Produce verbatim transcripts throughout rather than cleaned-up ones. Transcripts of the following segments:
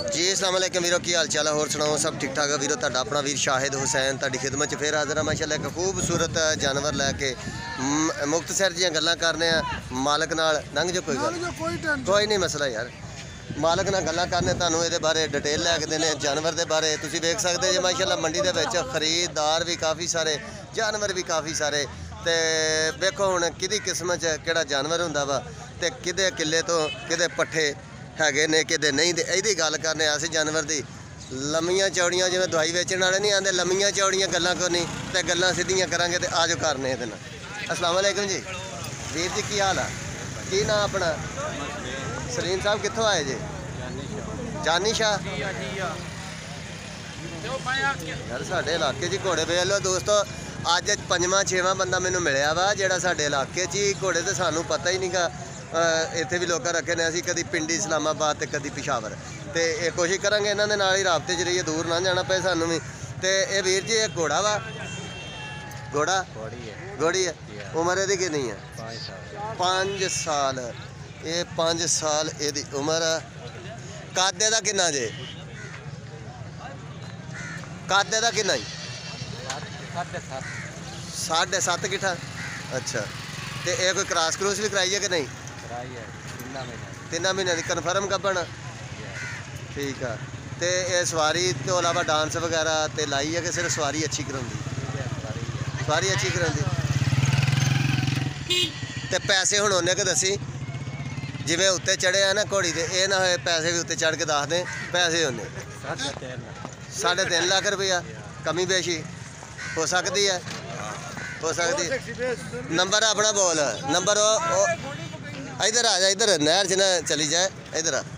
जी अस्सलाम वालेकुम वीरो, की हाल चाल है? होर सुनाओ, सब ठीक ठाक है वीरो? तुहाडा अपना वीर शाहिद हुसैन तुहाडी खिदमत च फिर हाज़र है माशाअल्लाह एक खूबसूरत जानवर लैके मुख्तसर जियां गल्लां करने मालक नाल। लंघ जो कोई गल कोई नहीं मसला यार, मालक नाल गल्लां करने तुहानूं इहदे बारे डिटेल लैके देने जानवर दे बारे। तुसीं वेख सकदे जे माशाअल्लाह मंडी दे विच खरीददार भी काफ़ी सारे, जानवर भी काफ़ी सारे। ते वेखो हुण किहदी किस्मत च किहड़ा जानवर हुंदा वा ते किहदे किले तो किहदे पट्ठे हैगे ने किते नहीं। तो यही गल करने अस जानवर की लम्मियां चौड़ियां, जिवें दवाई वेचण वाले नहीं आते लम्मियां चौड़ियां गल्लां करनी तो गल्लां सीधियां करांगे। तो आज करने ये अस्सलाम वालेकुम जी वीर जी, की हाल है? की नाम अपना? सलीम साहब कित्थों आए जी? जानी शाह यार साडे इलाके च घोड़े वेख लो दोस्तों। अज पंजवां छेवां बंदा मैनूं मिलिया वा जिहड़ा साडे इलाके च ही घोड़े तो सानूं पता ही नहीं गा। इत्थे भी लोग रखे ने असीं कदी पिंडी इस्लामाबाद ते कदी पिशावर। तो ये कोशिश करांगे इन्हां दे नाल ही राबते च रहिए, दूर ना जाना पे सानूं भी। तो ये वीर जी एक घोड़ा वा, घोड़ा घोड़ी है, उम्र इहदी कितनी है? पाँच साल। ये पाँच साल इहदी उम्र है। कद इहदा किन्ना जे? कद इहदा किन्ना जी? साढ़े सत्त किट्ठा। अच्छा, तो ये कोई क्रॉस क्रूस भी कराई है कि नहीं? तिना महीने की कन्फर्म गब्बन? ठीक है। तो ये सवारी तो अलावा डांस वगैरह तो लाई है कि सिर्फ सवारी अच्छी कराउंदी? सवारी अच्छी कराउंदी। तो पैसे हुण उन्ने के दसी जिवें उत्ते चढ़े आ ना घोड़ी दे, ये ना होए पैसे भी उत्ते चढ़ के दस दें। पैसे उन्ने साढ़े तीन लाख रुपया कमी बेशी हो सकती है, हो सकती है। नंबर अपना बोल, नंबर ओ इधर आ जा, इधर नहर च ना चली जाए, इधर आ।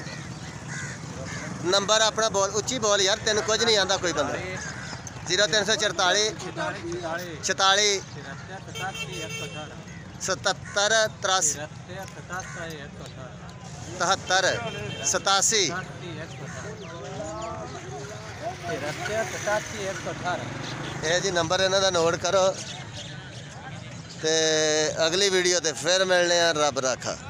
नंबर अपना बोल, उच्ची बोल यार, तेन कुछ नहीं आता कोई बंदा। जीरो तीन सौ चरताली छताली सतहत्तर त्रासी तहत्तर सतासी। ये जी नंबर इन्हां दा नोट करो। तो अगली वीडियो तो फिर मिलने, रब रखा।